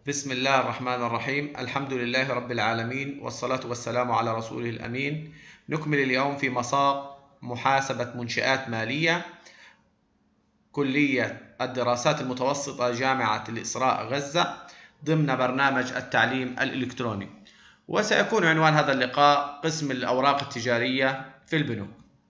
بسم الله الرحمن الرحيم. الحمد لله رب العالمين، والصلاة والسلام على رسوله الأمين. نكمل اليوم في مساق محاسبة منشآت مالية، كلية الدراسات المتوسطة، جامعة الإسراء غزة، ضمن برنامج التعليم الإلكتروني. وسيكون عنوان هذا اللقاء قسم الأوراق التجارية في البنوك.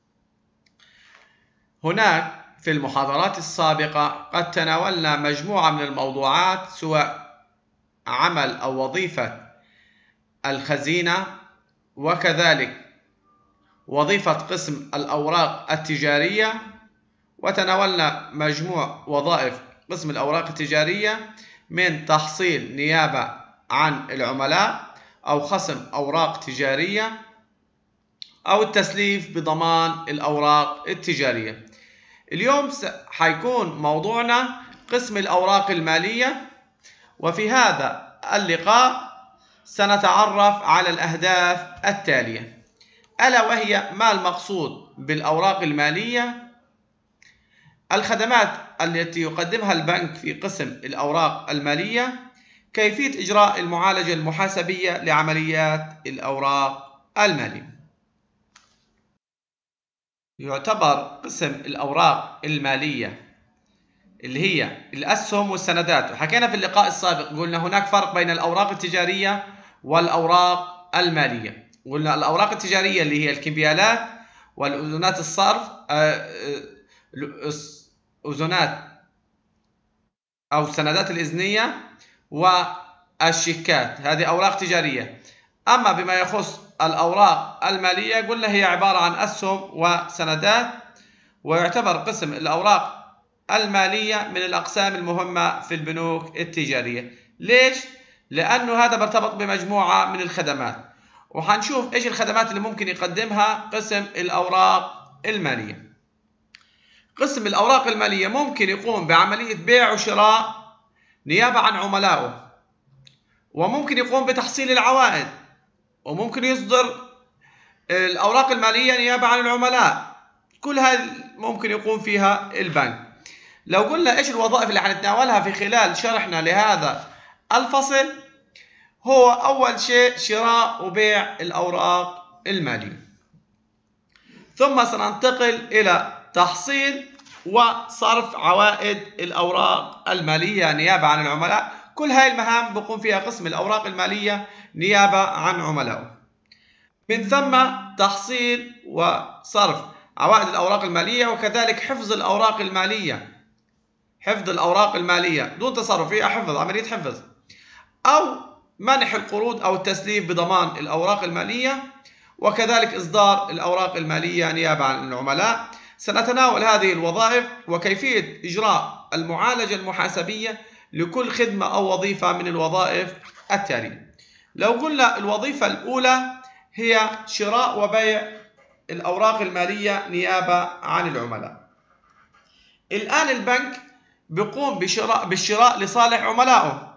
هناك في المحاضرات السابقة قد تناولنا مجموعة من الموضوعات، سواء عمل أو وظيفة الخزينة، وكذلك وظيفة قسم الأوراق التجارية، وتناولنا مجموع وظائف قسم الأوراق التجارية من تحصيل نيابة عن العملاء، أو خصم أوراق تجارية، أو التسليف بضمان الأوراق التجارية. اليوم حيكون موضوعنا قسم الأوراق المالية، وفي هذا اللقاء سنتعرف على الأهداف التالية، ألا وهي: ما المقصود بالأوراق المالية؟ الخدمات التي يقدمها البنك في قسم الأوراق المالية، كيفية إجراء المعالجة المحاسبية لعمليات الأوراق المالية. يعتبر قسم الأوراق المالية اللي هي الأسهم والسندات، وحكينا في اللقاء السابق قلنا هناك فرق بين الأوراق التجارية والأوراق المالية. قلنا الأوراق التجارية اللي هي الكمبيالات والأذونات الصرف، أذونات أو السندات الإذنية والشيكات، هذه أوراق تجارية. أما بما يخص الأوراق المالية قلنا هي عبارة عن أسهم وسندات، ويعتبر قسم الأوراق المالية من الأقسام المهمة في البنوك التجارية. ليش؟ لأنه هذا مرتبط بمجموعة من الخدمات، وحنشوف إيش الخدمات اللي ممكن يقدمها قسم الأوراق المالية. قسم الأوراق المالية ممكن يقوم بعملية بيع وشراء نيابة عن عملائه، وممكن يقوم بتحصيل العوائد، وممكن يصدر الأوراق المالية نيابة عن العملاء. كل هذه ممكن يقوم فيها البنك. لو قلنا إيش الوظائف اللي حنتناولها في خلال شرحنا لهذا الفصل، هو أول شيء شراء وبيع الأوراق المالية، ثم سننتقل إلى تحصيل وصرف عوائد الأوراق المالية نيابة عن العملاء. كل هاي المهام بقوم فيها قسم الأوراق المالية نيابة عن عملائه. من ثم تحصيل وصرف عوائد الأوراق المالية، وكذلك حفظ الأوراق المالية، حفظ الأوراق المالية دون تصرف، هي حفظ، عملية حفظ، أو منح القروض أو التسليف بضمان الأوراق المالية، وكذلك إصدار الأوراق المالية نيابة عن العملاء. سنتناول هذه الوظائف وكيفية إجراء المعالجة المحاسبية لكل خدمة أو وظيفة من الوظائف التالية. لو قلنا الوظيفة الأولى هي شراء وبيع الأوراق المالية نيابة عن العملاء. الآن البنك بيقوم بالشراء لصالح عملائه،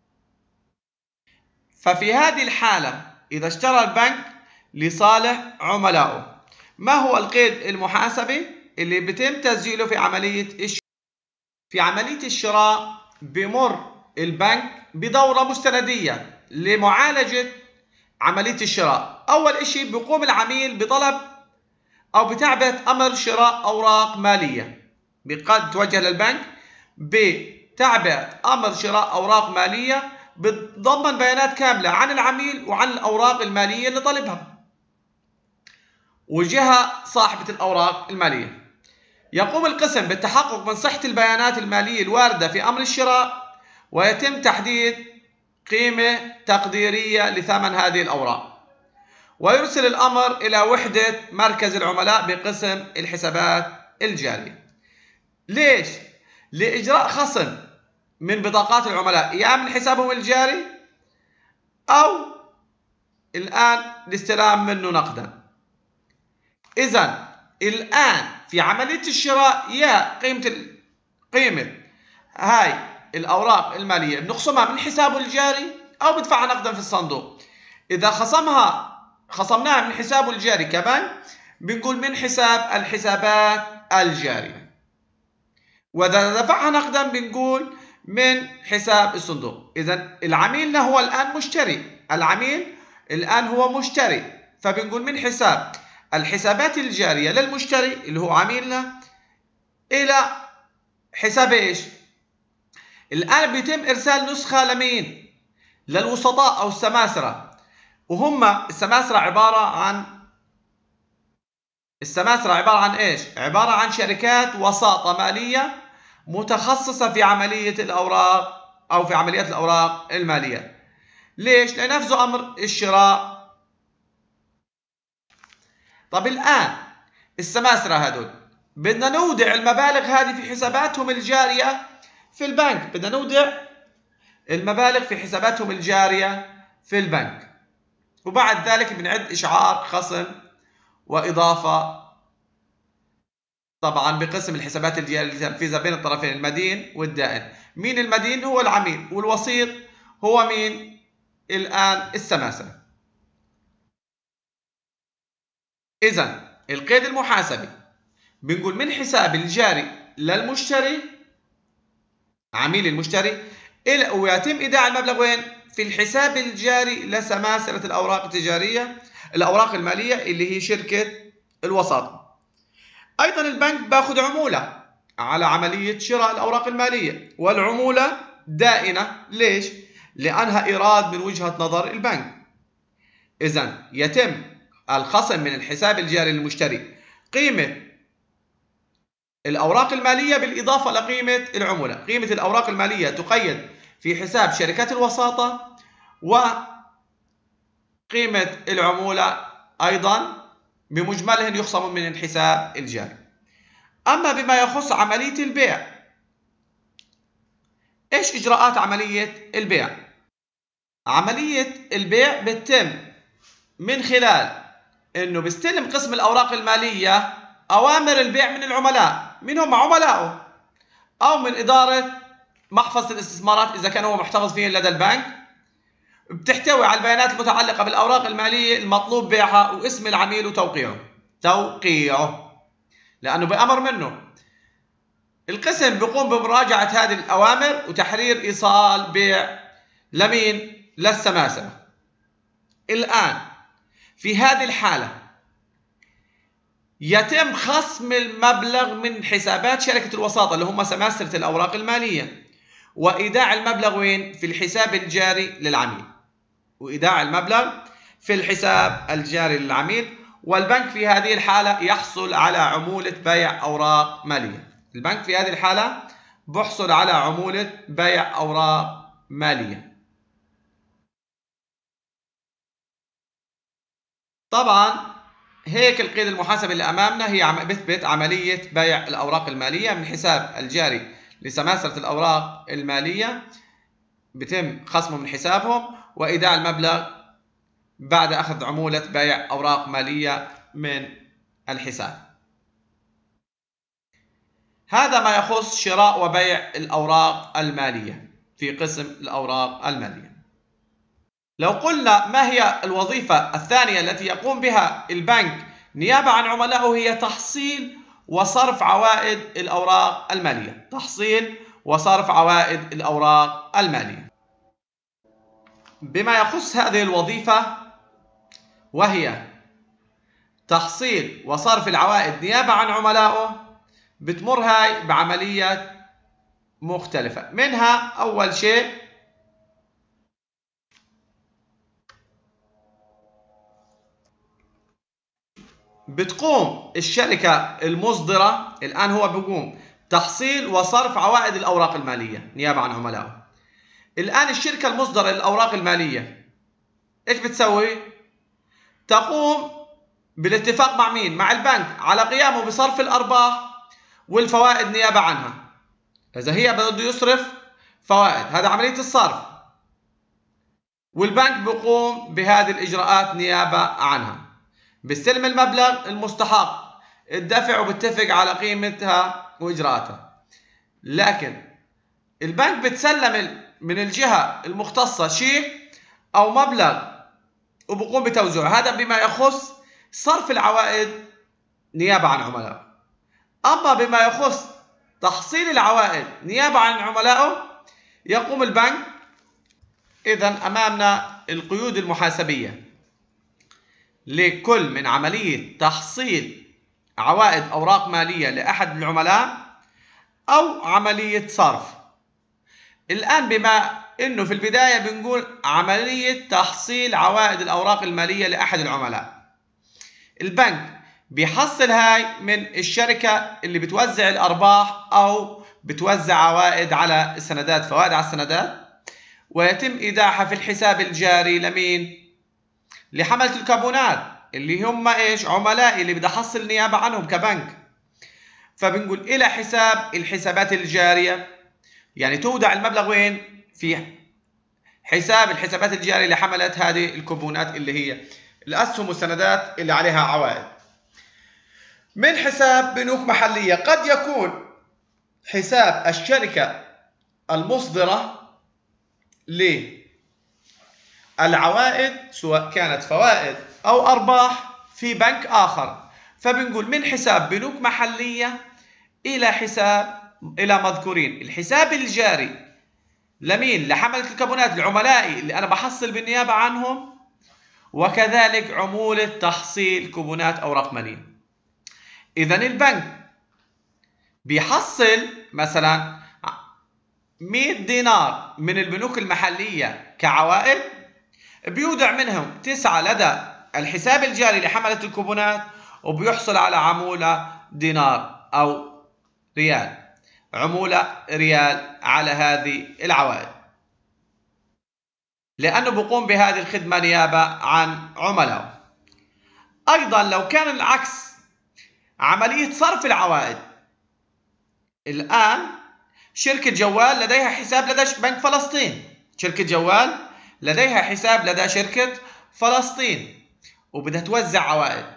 ففي هذه الحالة إذا اشترى البنك لصالح عملائه، ما هو القيد المحاسبي اللي بيتم تسجيله في عملية الشراء؟ في عملية الشراء بمر البنك بدورة مستندية لمعالجة عملية الشراء. أول شيء بيقوم العميل بطلب أو بتعبئة أمر شراء أوراق مالية، قد توجه للبنك بتعبئة أمر شراء أوراق مالية بتضمن بيانات كاملة عن العميل وعن الأوراق المالية اللي طلبها، وجهة صاحبة الأوراق المالية. يقوم القسم بالتحقق من صحة البيانات المالية الواردة في أمر الشراء، ويتم تحديد قيمة تقديرية لثمن هذه الأوراق، ويرسل الأمر إلى وحدة مركز العملاء بقسم الحسابات الجارية. ليش؟ لإجراء خصم من بطاقات العملاء، يا من حسابهم الجاري أو الآن لاستلام منه نقدا. إذن الآن في عملية الشراء، يا قيمة هاي الأوراق المالية بنخصمها من حسابه الجاري أو بدفعها نقدا في الصندوق. إذا خصمناها من حسابه الجاري كبنك، بنقول من حساب الحسابات الجارية، وإذا دفعها نقدا بنقول من حساب الصندوق. إذا العميل هو الآن مشتري، العميل الآن هو مشتري، فبنقول من حساب الحسابات الجارية للمشتري اللي هو عميلنا إلى حساب إيش؟ الآن بيتم إرسال نسخة لمين؟ للوسطاء أو السماسرة، وهم السماسرة عبارة عن إيش؟ عبارة عن شركات وساطة مالية متخصصة في عملية الأوراق أو في عمليات الأوراق المالية. ليش؟ لينفذوا أمر الشراء. طب الآن السماسرة هذول بدنا نودع المبالغ هذه في حساباتهم الجارية في البنك، بدنا نودع المبالغ في حساباتهم الجارية في البنك، وبعد ذلك بنعد إشعار خصم وإضافة طبعا بقسم الحسابات الجارية لتنفيذها بين الطرفين المدين والدائن. مين المدين؟ هو العميل، والوسيط هو مين؟ الآن السماسرة. إذا القيد المحاسبي بنقول من حساب الجاري للمشتري عميل المشتري ويتم إيداع المبلغ وين؟ في الحساب الجاري لسماسرة الأوراق التجارية الأوراق المالية اللي هي شركة الوساطة. أيضا البنك باخذ عمولة على عملية شراء الأوراق المالية، والعمولة دائنة. ليش؟ لأنها إيراد من وجهة نظر البنك. إذا يتم الخصم من الحساب الجاري للمشتري قيمة الأوراق المالية بالإضافة لقيمة العمولة. قيمة الأوراق المالية تقيد في حساب شركات الوساطة، وقيمة العمولة أيضا بمجملهن يخصم من الحساب الجاري. أما بما يخص عملية البيع، إيش إجراءات عملية البيع؟ عملية البيع بتتم من خلال إنه بيستلم قسم الأوراق المالية أوامر البيع من العملاء. من هم عملائه؟ أو من إدارة محفظة الاستثمارات إذا كان هو محتفظ فيه لدى البنك. بتحتوي على البيانات المتعلقة بالأوراق المالية المطلوب بيعها واسم العميل وتوقيعه لأنه بأمر منه. القسم بيقوم بمراجعة هذه الأوامر وتحرير إيصال بيع لمين؟ للسماسرة. الآن في هذه الحالة يتم خصم المبلغ من حسابات شركة الوساطة اللي هم سماسرة الأوراق المالية، وإيداع المبلغ وين؟ في الحساب الجاري للعميل، وإيداع المبلغ في الحساب الجاري للعميل. والبنك في هذه الحالة يحصل على عمولة بيع أوراق مالية. البنك في هذه الحالة بحصل على عمولة بيع أوراق مالية. طبعا هيك القيد المحاسبي اللي أمامنا هي بثبت عملية بيع الأوراق المالية من حساب الجاري لسماسرة الأوراق المالية، بتم خصمه من حسابهم وإيداع المبلغ بعد أخذ عمولة بيع أوراق مالية من الحساب. هذا ما يخص شراء وبيع الأوراق المالية في قسم الأوراق المالية. لو قلنا ما هي الوظيفة الثانية التي يقوم بها البنك نيابة عن عملائه، هي تحصيل وصرف عوائد الأوراق المالية. تحصيل وصرف عوائد الأوراق المالية. بما يخص هذه الوظيفة وهي تحصيل وصرف العوائد نيابة عن عملائه، بتمر هاي بعمليات مختلفة. منها أول شيء بتقوم الشركة المصدرة، الآن هو بيقوم تحصيل وصرف عوائد الأوراق المالية نيابة عن عملائه. الآن الشركة المصدرة للأوراق المالية إيش بتسوي؟ تقوم بالاتفاق مع مين؟ مع البنك على قيامه بصرف الأرباح والفوائد نيابة عنها. إذا هي بده يصرف فوائد، هذا عملية الصرف، والبنك بيقوم بهذه الإجراءات نيابة عنها. بيستلم المبلغ المستحق الدفع وبتفق على قيمتها وإجراءاتها. لكن البنك بتسلم من الجهة المختصة شيء أو مبلغ وبقوم بتوزيعه. هذا بما يخص صرف العوائد نيابة عن عملائه. أما بما يخص تحصيل العوائد نيابة عن عملائه، يقوم البنك إذا أمامنا القيود المحاسبية لكل من عملية تحصيل عوائد أوراق مالية لأحد العملاء أو عملية صرف. الآن بما إنه في البداية بنقول عملية تحصيل عوائد الأوراق المالية لأحد العملاء، البنك بيحصل هاي من الشركة اللي بتوزع الأرباح أو بتوزع عوائد على السندات، فوائد على السندات، ويتم إيداعها في الحساب الجاري لمين؟ لحملة الكربونات اللي هم إيش؟ عملائي اللي بدي أحصل نيابة عنهم كبنك. فبنقول إلى حساب الحسابات الجارية، يعني تودع المبلغ وين؟ في حساب الحسابات الجارية لحملة هذه الكوبونات اللي هي الأسهم والسندات اللي عليها عوائد. من حساب بنوك محلية، قد يكون حساب الشركة المصدرة للعوائد سواء كانت فوائد أو أرباح في بنك آخر، فبنقول من حساب بنوك محلية إلى مذكورين الحساب الجاري لمين؟ لحملة الكربونات العملائي اللي أنا بحصل بالنيابة عنهم، وكذلك عمولة تحصيل كوبونات أوراق مالية. إذن البنك بيحصل مثلا 100 دينار من البنوك المحلية كعوائد، بيودع منهم 9 لدى الحساب الجاري لحملة الكوبونات، وبيحصل على عمولة دينار أو ريال، عمولة ريال على هذه العوائد، لأنه بقوم بهذه الخدمة نيابة عن عملاء. أيضا لو كان العكس، عملية صرف العوائد، الآن شركة جوال لديها حساب لدى بنك فلسطين، شركة جوال لديها حساب لدى شركة فلسطين وبدها توزع عوائد.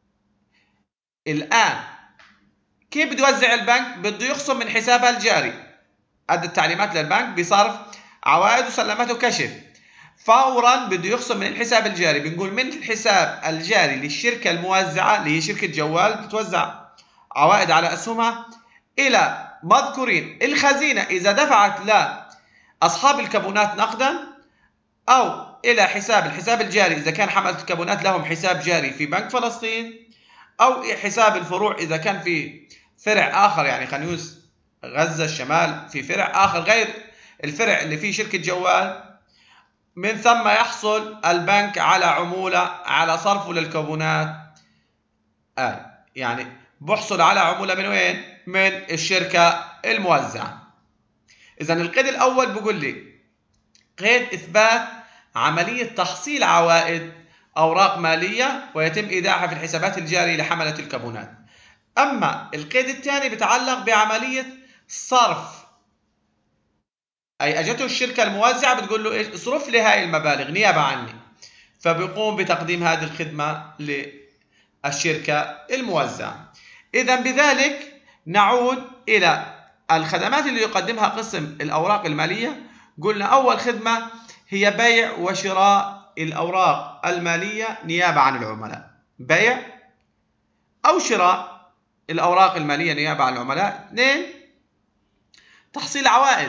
الآن كيف بده يوزع البنك؟ بده يخصم من حسابها الجاري، أدى التعليمات للبنك بصرف عوائد وسلمته كشف، فورا بده يخصم من الحساب الجاري. بنقول من الحساب الجاري للشركة الموزعة اللي هي شركة جوال بتوزع عوائد على أسهمها إلى مذكورين الخزينة إذا دفعت لأصحاب الكربونات نقدا، أو إلى الحساب الجاري إذا كان حملة الكربونات لهم حساب جاري في بنك فلسطين، أو حساب الفروع إذا كان في فرع آخر، يعني خانيوس غزة الشمال في فرع آخر غير الفرع اللي فيه شركة جوال. من ثم يحصل البنك على عمولة على صرفه للكربونات، يعني بحصل على عمولة من وين؟ من الشركة الموزعة. إذن القيد الأول بيقول لي قيد إثبات عملية تحصيل عوائد أوراق مالية ويتم إيداعها في الحسابات الجارية لحملة الكربونات. أما القيد الثاني بيتعلق بعملية صرف، أي أجته الشركة الموزعة بتقول له إيش؟ اصرف لي هاي المبالغ نيابة عني، فبيقوم بتقديم هذه الخدمة للشركة الموزعة. إذا بذلك نعود إلى الخدمات اللي يقدمها قسم الأوراق المالية. قلنا أول خدمة هي بيع وشراء الأوراق المالية نيابة عن العملاء، بيع أو شراء الأوراق المالية نيابة عن العملاء. 2 تحصيل عوائد،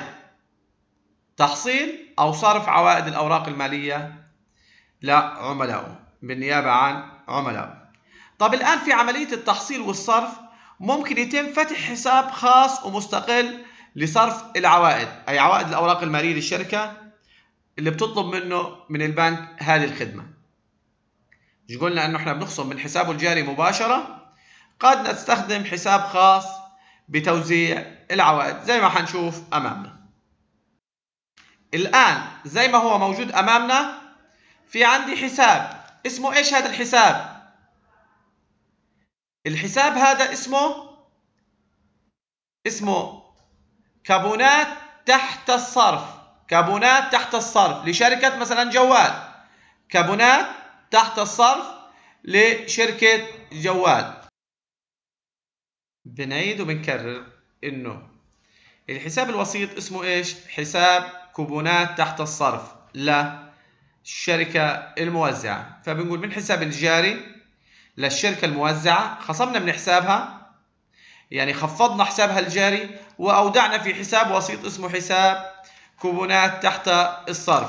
تحصيل أو صرف عوائد الأوراق المالية لعملائه بالنيابة عن عملائه. طب الآن في عملية التحصيل والصرف ممكن يتم فتح حساب خاص ومستقل لصرف العوائد، أي عوائد الأوراق المالية للشركة اللي بتطلب منه من البنك هذه الخدمة. مش قلنا أنه إحنا بنخصم من حسابه الجاري مباشرة؟ قد نستخدم حساب خاص بتوزيع العوائد زي ما حنشوف أمامنا. الآن زي ما هو موجود أمامنا في عندي حساب اسمه إيش هذا الحساب؟ الحساب هذا اسمه كربونات تحت الصرف، كربونات تحت الصرف لشركة مثلا جوال، كربونات تحت الصرف لشركة جوال. بنعيد وبنكرر إنه الحساب الوسيط اسمه إيش؟ حساب كربونات تحت الصرف للشركة الموزعة. فبنقول من حساب الجاري للشركة الموزعة خصمنا من حسابها، يعني خفضنا حسابها الجاري وأودعنا في حساب وسيط اسمه حساب كوبونات تحت الصرف.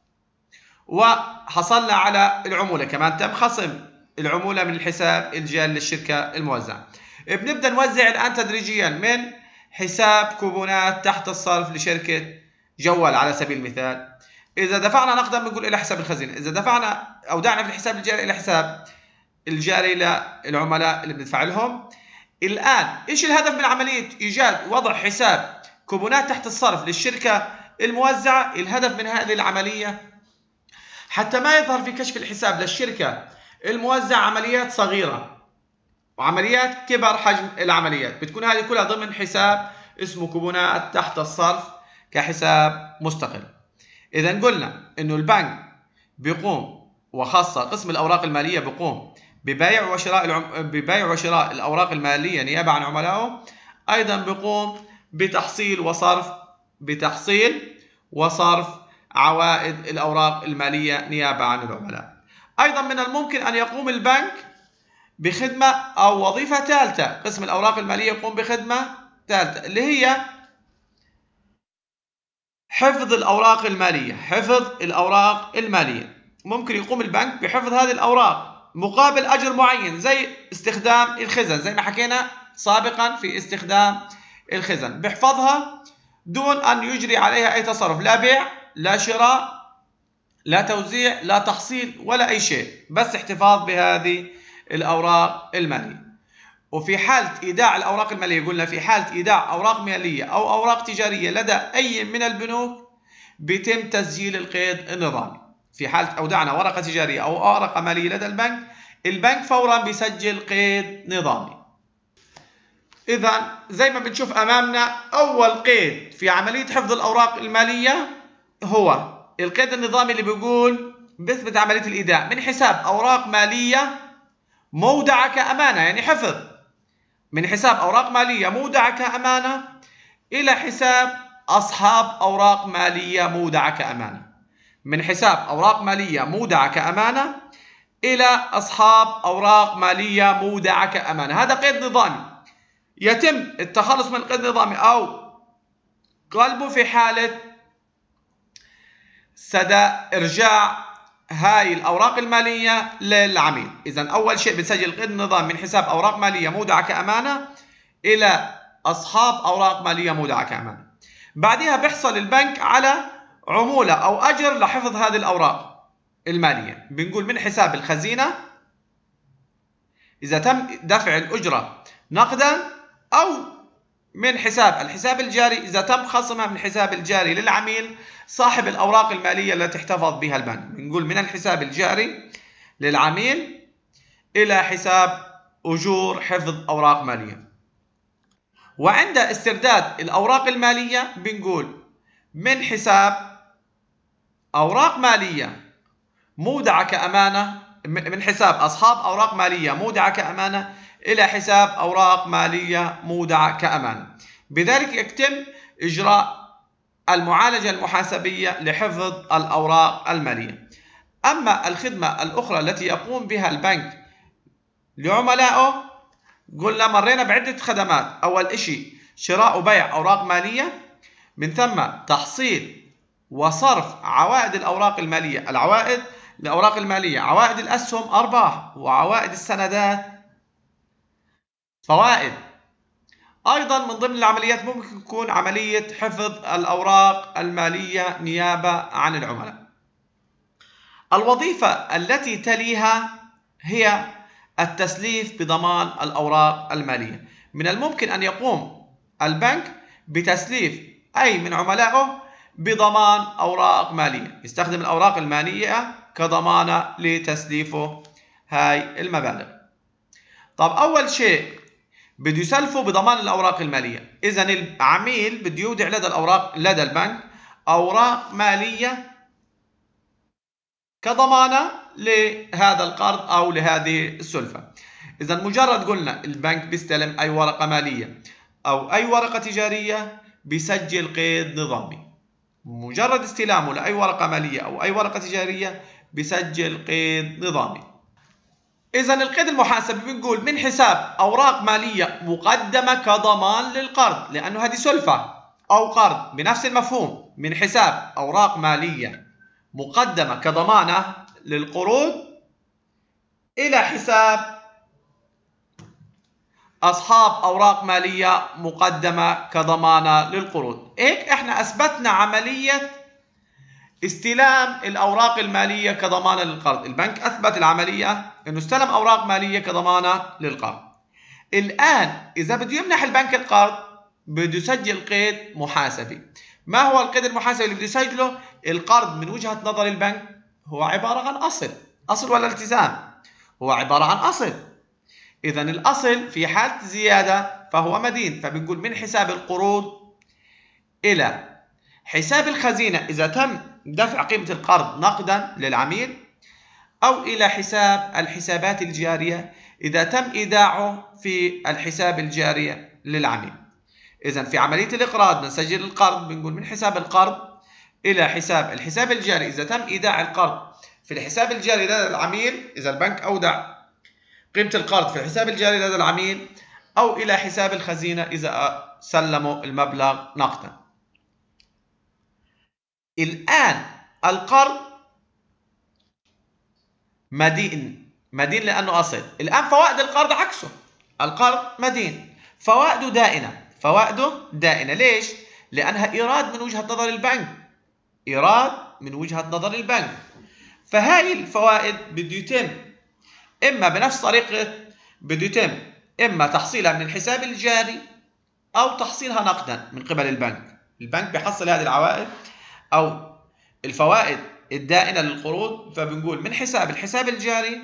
وحصلنا على العمولة، كمان تم خصم العمولة من الحساب الجاري للشركة الموزعة. بنبدأ نوزع الآن تدريجيا من حساب كوبونات تحت الصرف لشركة جوال على سبيل المثال. إذا دفعنا نقدا بنقول إلى حساب الخزينة، إذا دفعنا أودعنا في الحساب الجاري إلى حساب الجاري للعملاء اللي بندفع لهم. الآن إيش الهدف من عملية إيجاد وضع حساب كوبونات تحت الصرف للشركة الموزعة؟ الهدف من هذه العملية حتى ما يظهر في كشف الحساب للشركة الموزعة عمليات صغيرة وعمليات كبر حجم العمليات، بتكون هذه كلها ضمن حساب اسمه كوبونات تحت الصرف كحساب مستقل. إذا قلنا إنه البنك بيقوم، وخاصة قسم الأوراق المالية بيقوم ببيع وشراء الأوراق المالية نيابة عن عملائه. أيضا بيقوم بتحصيل وصرف عوائد الأوراق المالية نيابة عن العملاء. أيضا من الممكن أن يقوم البنك بخدمة أو وظيفة ثالثة. قسم الأوراق المالية يقوم بخدمة ثالثة اللي هي حفظ الأوراق المالية. ممكن يقوم البنك بحفظ هذه الأوراق مقابل أجر معين، زي استخدام الخزن، زي ما حكينا سابقا في استخدام الخزن. بيحفظها دون أن يجري عليها أي تصرف، لا بيع لا شراء لا توزيع لا تحصيل ولا أي شيء، بس احتفاظ بهذه الأوراق المالية. وفي حالة إيداع الأوراق المالية، قلنا في حالة إيداع أوراق مالية أو أوراق تجارية لدى أي من البنوك بيتم تسجيل القيد النظامي. في حالة أودعنا ورقة تجارية أو ورقة مالية لدى البنك فورا بيسجل قيد نظامي. إذا زي ما بنشوف أمامنا، أول قيد في عملية حفظ الأوراق المالية هو القيد النظامي اللي بيقول بيثبت عملية الإيداع من حساب أوراق مالية مودعة كأمانة، يعني حفظ من حساب أوراق مالية مودعة كأمانة إلى حساب أصحاب أوراق مالية مودعة كأمانة. من حساب أوراق مالية مودعة كأمانة إلى أصحاب أوراق مالية مودعة كأمانة. هذا قيد نظامي يتم التخلص من القيد النظامي أو قلبه في حالة سدى إرجاع هاي الأوراق المالية للعميل. إذا أول شيء بنسجل القيد النظامي من حساب أوراق مالية مودعة كأمانة إلى أصحاب أوراق مالية مودعة كأمانة. بعدها بيحصل البنك على عمولة أو أجر لحفظ هذه الأوراق المالية. بنقول من حساب الخزينة إذا تم دفع الأجرة نقدا، أو من الحساب الجاري إذا تم خصمها من الحساب الجاري للعميل صاحب الأوراق المالية التي احتفظ بها البنك. بنقول من الحساب الجاري للعميل إلى حساب أجور حفظ أوراق مالية. وعند استرداد الأوراق المالية بنقول من حساب أوراق مالية مودعة كأمانة، من حساب أصحاب أوراق مالية مودعة كأمانة إلى حساب أوراق مالية مودعة كأمانة. بذلك يتم إجراء المعالجة المحاسبية لحفظ الأوراق المالية. أما الخدمة الأخرى التي يقوم بها البنك لعملائه، قلنا مرينا بعدة خدمات. أول إشي شراء وبيع أوراق مالية، من ثم تحصيل وصرف عوائد الأوراق المالية. العوائد الأوراق المالية عوائد الأسهم أرباح، وعوائد السندات فوائد. أيضا من ضمن العمليات ممكن تكون عملية حفظ الأوراق المالية نيابة عن العملاء. الوظيفة التي تليها هي التسليف بضمان الأوراق المالية. من الممكن أن يقوم البنك بتسليف أي من عملائه بضمان أوراق مالية، يستخدم الأوراق المالية كضمانة لتسليفه هاي المبالغ. طب أول شيء بده يسلفه بضمان الأوراق المالية. إذا العميل بده يودع لدى البنك أوراق مالية كضمانة لهذا القرض أو لهذه السلفة. إذا مجرد قلنا البنك بيستلم أي ورقة مالية أو أي ورقة تجارية بيسجل قيد نظامي. مجرد استلامه لأي ورقة مالية أو أي ورقة تجارية بيسجل قيد نظامي. إذا القيد المحاسبي بنقول من حساب أوراق مالية مقدمة كضمان للقرض، لأنه هذه سلفة أو قرض بنفس المفهوم. من حساب أوراق مالية مقدمة كضمانة للقروض إلى حساب أصحاب أوراق مالية مقدمة كضمانة للقروض. هيك إحنا أثبتنا عملية استلام الأوراق المالية كضمانة للقرض. البنك أثبت العملية إنه استلم أوراق مالية كضمانة للقرض. الآن إذا بده يمنح البنك القرض بده يسجل قيد محاسبي. ما هو القيد المحاسبي اللي بده يسجله؟ القرض من وجهة نظر البنك هو عبارة عن أصل ولا التزام؟ هو عبارة عن أصل. إذا الأصل في حالة زيادة فهو مدين، فبنقول من حساب القروض إلى حساب الخزينة إذا تم دفع قيمة القرض نقدا للعميل، أو إلى حساب الحسابات الجارية إذا تم إيداعه في الحساب الجاري للعميل. إذا في عملية الإقراض نسجل القرض بنقول من حساب القرض إلى حساب الحساب الجاري إذا تم إيداع القرض في الحساب الجاري لدى العميل، إذا البنك أودع قيمة القرض في الحساب الجاري لدى العميل، أو إلى حساب الخزينة إذا سلموا المبلغ نقدا. الآن القرض مدين لأنه أصل. الآن فوائد القرض عكسه، القرض مدين فوائده دائنة. ليش؟ لأنها إيراد من وجهة نظر البنك، فهاي الفوائد بده يتم إما بنفس طريقة بده يتم إما تحصيلها من الحساب الجاري أو تحصيلها نقدا من قبل البنك بيحصل هذه العوائد أو الفوائد الدائنة للقروض، فبنقول من حساب الحساب الجاري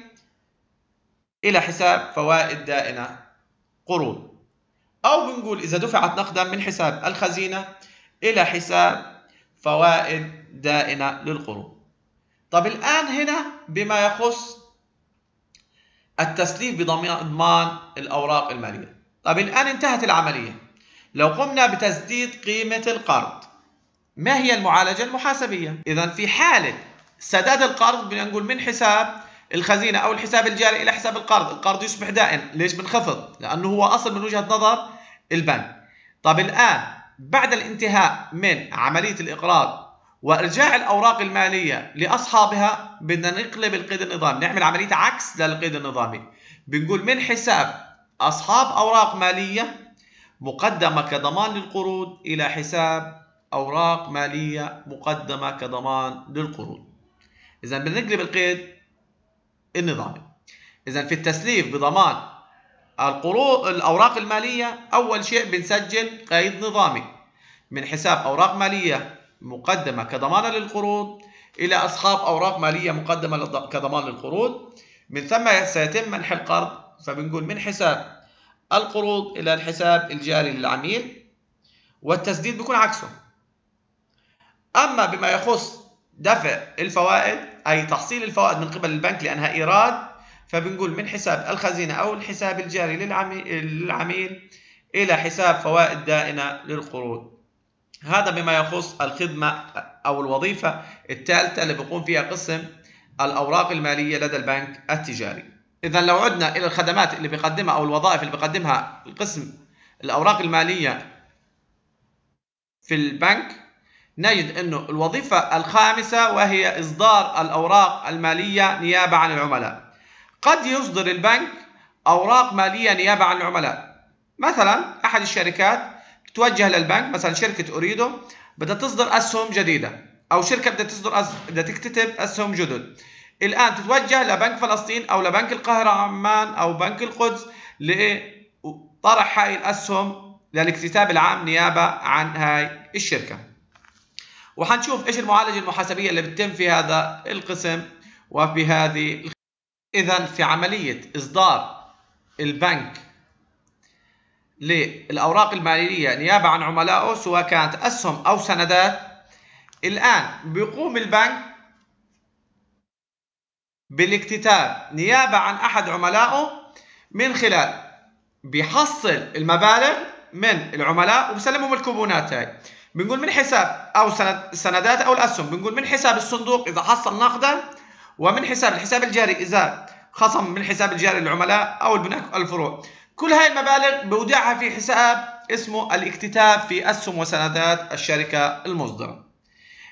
إلى حساب فوائد دائنة قروض، أو بنقول إذا دفعت نقدا من حساب الخزينة إلى حساب فوائد دائنة للقروض. طب الآن هنا بما يخص التسليف بضمان الأوراق المالية. طب الآن انتهت العملية، لو قمنا بتسديد قيمة القرض ما هي المعالجة المحاسبية؟ إذا في حالة سداد القرض بدنا نقول من حساب الخزينة أو الحساب الجاري إلى حساب القرض يصبح دائن. ليش بنخفض؟ لأنه هو أصل من وجهة نظر البنك. طب الآن بعد الانتهاء من عملية الإقراض وإرجاع الأوراق المالية لأصحابها بدنا نقلب القيد النظامي، نعمل عملية عكس للقيد النظامي. بنقول من حساب أصحاب أوراق مالية مقدمة كضمان للقروض إلى حساب أوراق مالية مقدمة كضمان للقروض. إذا بنقلب القيد النظامي. إذا في التسليف بضمان الأوراق المالية أول شيء بنسجل قيد نظامي من حساب أوراق مالية مقدمة كضمان للقروض إلى أصحاب أوراق مالية مقدمة كضمان للقروض. من ثم سيتم منح القرض، فبنقول من حساب القروض إلى الحساب الجاري للعميل، والتسديد بيكون عكسه. أما بما يخص دفع الفوائد أي تحصيل الفوائد من قبل البنك لأنها إيراد، فبنقول من حساب الخزينة أو الحساب الجاري للعميل إلى حساب فوائد دائنة للقروض. هذا بما يخص الخدمة أو الوظيفة الثالثة اللي بيقوم فيها قسم الأوراق المالية لدى البنك التجاري. إذا لو عدنا إلى الخدمات اللي بيقدمها أو الوظائف اللي بيقدمها القسم الأوراق المالية في البنك، نجد أنه الوظيفة الخامسة وهي إصدار الأوراق المالية نيابة عن العملاء. قد يصدر البنك أوراق مالية نيابة عن العملاء. مثلا أحد الشركات تتوجه للبنك، مثلا شركة أوريدو بدها تصدر أسهم جديدة، أو شركة بدها تكتتب أسهم جدد. الآن تتوجه لبنك فلسطين أو لبنك القاهرة عمان أو بنك القدس لطرح هاي الأسهم للاكتتاب العام نيابة عن هاي الشركة. وحنشوف إيش المعالجة المحاسبية اللي بتتم في هذا القسم وبهذه. إذا في عملية إصدار البنك للأوراق المالية نيابة عن عملائه سواء كانت أسهم أو سندات، الآن بيقوم البنك بالاكتتاب نيابة عن أحد عملائه من خلال بيحصل المبالغ من العملاء وبسلمهم الكوبونات. هاي بنقول من حساب أو سندات أو الأسهم، بنقول من حساب الصندوق إذا حصل نقدا، ومن حساب الحساب الجاري إذا خصم من حساب الجاري للعملاء أو البنوك الفروع. كل هاي المبالغ بودعها في حساب اسمه الاكتتاب في أسهم وسندات الشركة المصدرة.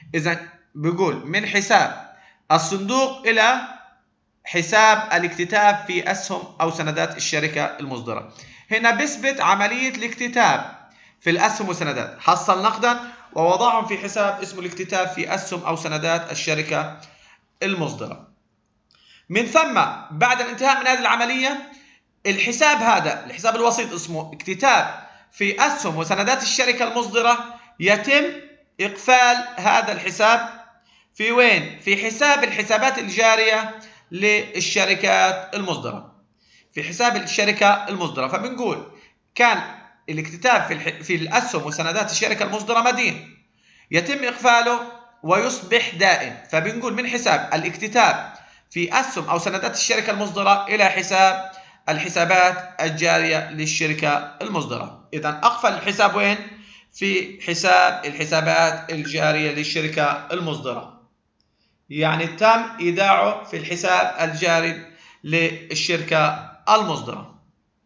إذا بيقول من حساب الصندوق إلى حساب الاكتتاب في أسهم أو سندات الشركة المصدرة. هنا بثبت عملية الاكتتاب في الأسهم والسندات، حصل نقدا ووضعهم في حساب اسمه الاكتتاب في أسهم أو سندات الشركة المصدرة. من ثم بعد الانتهاء من هذه العملية الحساب هذا، الحساب الوسيط اسمه اكتتاب في أسهم وسندات الشركة المصدرة، يتم إقفال هذا الحساب في وين؟ في حساب الحسابات الجارية للشركات المصدرة، في حساب الشركة المصدرة. فبنقول كان الاكتتاب في الأسهم وسندات الشركة المصدرة مدين، يتم إقفاله ويصبح دائن، فبنقول من حساب الاكتتاب في أسهم أو سندات الشركة المصدرة إلى حساب الحسابات الجارية للشركة المصدرة. إذا أقفل الحساب وين؟ في حساب الحسابات الجارية للشركة المصدرة، يعني تم إيداعه في الحساب الجاري للشركة المصدرة.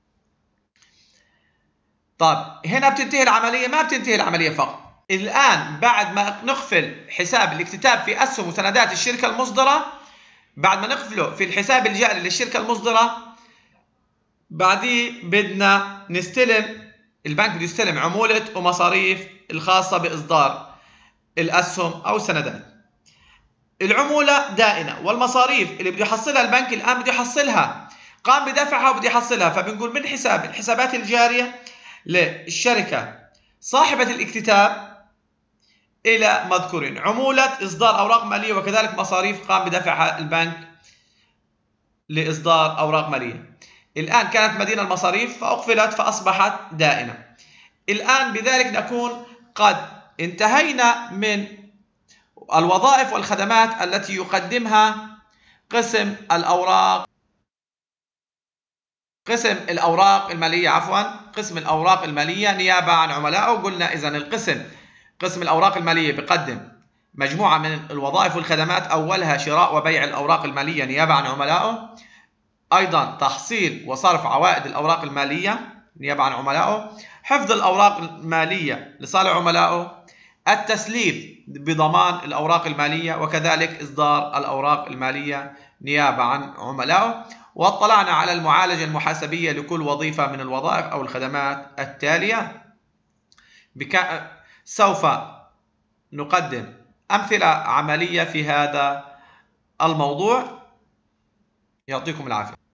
طيب هنا بتنتهي العملية؟ ما بتنتهي العملية فقط. الآن بعد ما نقفل حساب الاكتتاب في أسهم وسندات الشركة المصدرة، بعد ما نقفله في الحساب الجاري للشركة المصدرة، بعديه بدنا نستلم، البنك بده يستلم عمولة ومصاريف الخاصة بإصدار الأسهم أو السندات. العمولة دائنة، والمصاريف اللي بده يحصلها البنك الآن بده يحصلها، قام بدفعها وبده يحصلها. فبنقول من حساب الحسابات الجارية للشركة صاحبة الاكتتاب إلى مذكورين عمولة إصدار أوراق مالية وكذلك مصاريف قام بدفعها البنك لإصدار أوراق مالية. الآن كانت مدينة المصاريف فأقفلت فأصبحت دائنة. الآن بذلك نكون قد انتهينا من الوظائف والخدمات التي يقدمها قسم الأوراق المالية، قسم الأوراق المالية نيابة عن عملائه. قلنا إذن قسم الأوراق المالية بيقدم مجموعة من الوظائف والخدمات، أولها شراء وبيع الأوراق المالية نيابة عن عملائه، أيضا تحصيل وصرف عوائد الأوراق المالية نيابة عن عملائه، حفظ الأوراق المالية لصالح عملائه، التسليف بضمان الأوراق المالية، وكذلك إصدار الأوراق المالية نيابة عن عملائه. واطلعنا على المعالجة المحاسبية لكل وظيفة من الوظائف أو الخدمات التالية. سوف نقدم أمثلة عملية في هذا الموضوع. يعطيكم العافية.